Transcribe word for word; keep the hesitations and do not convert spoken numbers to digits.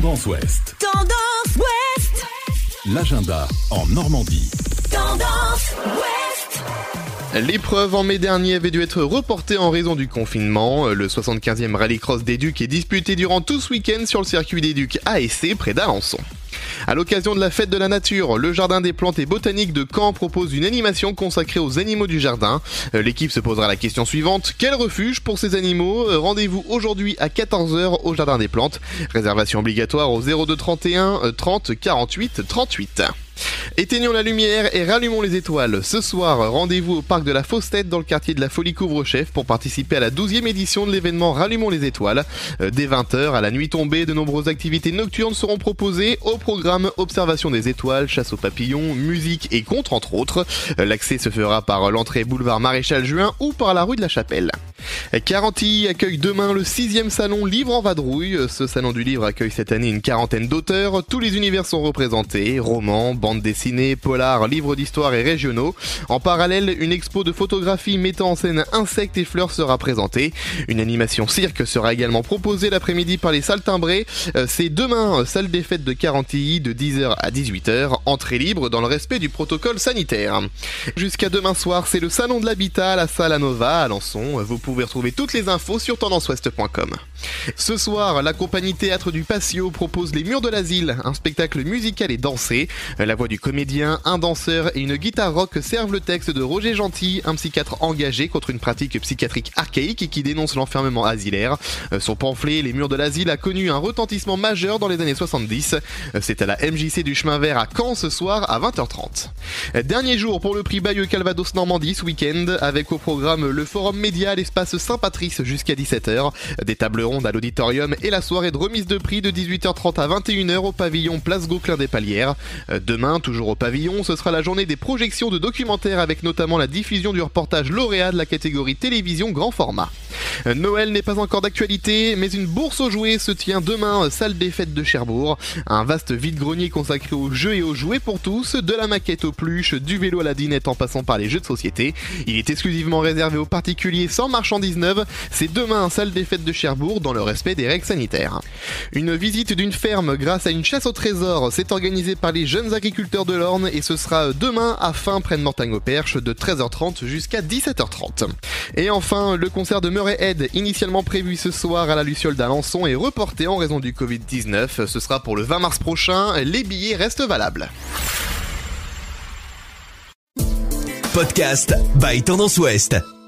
Tendance Ouest. Tendance Ouest. L'agenda en Normandie. Tendance Ouest. L'épreuve en mai dernier avait dû être reportée en raison du confinement. Le soixante-quinzième rallycross des Ducs est disputé durant tout ce week-end sur le circuit des Ducs à Essé, près d'Alençon. À l'occasion de la fête de la nature, le Jardin des plantes et botaniques de Caen propose une animation consacrée aux animaux du jardin. L'équipe se posera la question suivante: quel refuge pour ces animaux? Rendez-vous aujourd'hui à quatorze heures au Jardin des plantes. Réservation obligatoire au zéro deux trente et un trente quarante-huit trente-huit. Éteignons la lumière et rallumons les étoiles. Ce soir, rendez-vous au parc de la Fausse-Tête dans le quartier de la Folie-Couvre-Chef pour participer à la douzième édition de l'événement Rallumons les étoiles. Dès vingt heures, à la nuit tombée, de nombreuses activités nocturnes seront proposées. Au programme, observation des étoiles, chasse aux papillons, musique et contes entre autres. L'accès se fera par l'entrée boulevard Maréchal Juin ou par la rue de la Chapelle. Carentilly accueille demain le sixième salon Livre en Vadrouille. Ce salon du livre accueille cette année une quarantaine d'auteurs. Tous les univers sont représentés: romans, bandes dessinées, polars, livres d'histoire et régionaux. En parallèle, une expo de photographie mettant en scène insectes et fleurs sera présentée. Une animation cirque sera également proposée l'après-midi par les salles timbrées. C'est demain, salle des fêtes de Carentilly, de dix heures à dix-huit heures. Entrée libre dans le respect du protocole sanitaire. Jusqu'à demain soir, c'est le salon de l'habitat à la salle Anova à Alençon. Vous pouvez retrouver toutes les infos sur tendance ouest point com. Ce soir, la compagnie Théâtre du Patio propose Les Murs de l'Asile, un spectacle musical et dansé. La voix du comédien, un danseur et une guitare rock servent le texte de Roger Gentil, un psychiatre engagé contre une pratique psychiatrique archaïque et qui dénonce l'enfermement asilaire. Son pamphlet Les Murs de l'Asile a connu un retentissement majeur dans les années soixante-dix. C'est à la M J C du Chemin Vert à Caen ce soir à vingt heures trente. Dernier jour pour le prix Bayeux Calvados Normandie ce week-end, avec au programme le forum média à l'espace Saint-Patrice jusqu'à dix-sept heures, des tables rondes à l'auditorium et la soirée de remise de prix de dix-huit heures trente à vingt et une heures au pavillon Place Gauquelin des Palières. Demain, toujours au pavillon, ce sera la journée des projections de documentaires avec notamment la diffusion du reportage lauréat de la catégorie télévision grand format. Noël n'est pas encore d'actualité, mais une bourse aux jouets se tient demain, salle des fêtes de Cherbourg. Un vaste vide-grenier consacré aux jeux et aux jouets pour tous, de la maquette aux pluches, du vélo à la dinette en passant par les jeux de société. Il est exclusivement réservé aux particuliers sans marchandises neuves. C'est demain, salle des fêtes de Cherbourg, dans le respect des règles sanitaires. Une visite d'une ferme grâce à une chasse au trésor, c'est organisé par les jeunes agriculteurs de l'Orne et ce sera demain à Fin près de Mortagne-au-Perche de treize heures trente jusqu'à dix-sept heures trente. Et enfin, le concert de Murray Head, initialement prévu ce soir à la Luciole d'Alençon, est reporté en raison du covid dix-neuf. Ce sera pour le vingt mars prochain. Les billets restent valables. Podcast by Tendance Ouest.